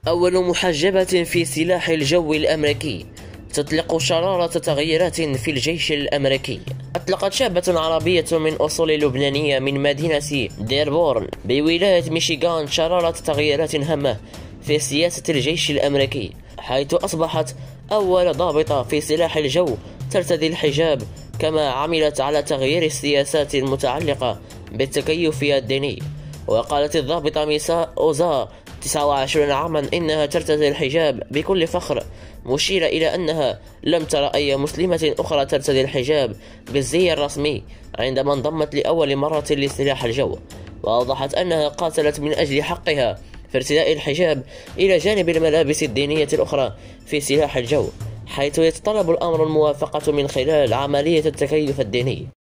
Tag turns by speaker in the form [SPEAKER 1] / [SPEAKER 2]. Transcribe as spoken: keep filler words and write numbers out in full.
[SPEAKER 1] أول محجبة في سلاح الجو الأمريكي تطلق شرارة تغييرات في الجيش الأمريكي. أطلقت شابة عربية من أصول لبنانية من مدينة ديربورن بولاية ميشيغان شرارة تغييرات هامة في سياسة الجيش الأمريكي، حيث أصبحت أول ضابطة في سلاح الجو ترتدي الحجاب، كما عملت على تغيير السياسات المتعلقة بالتكيف الديني. وقالت الضابطة ميسا أوزا تسعة وعشرين عاما إنها ترتدي الحجاب بكل فخر، مشيرة إلى أنها لم ترى أي مسلمة أخرى ترتدي الحجاب بالزي الرسمي عندما انضمت لأول مرة لسلاح الجو. وأوضحت أنها قاتلت من أجل حقها في ارتداء الحجاب إلى جانب الملابس الدينية الأخرى في سلاح الجو، حيث يتطلب الأمر الموافقة من خلال عملية التكيف الديني.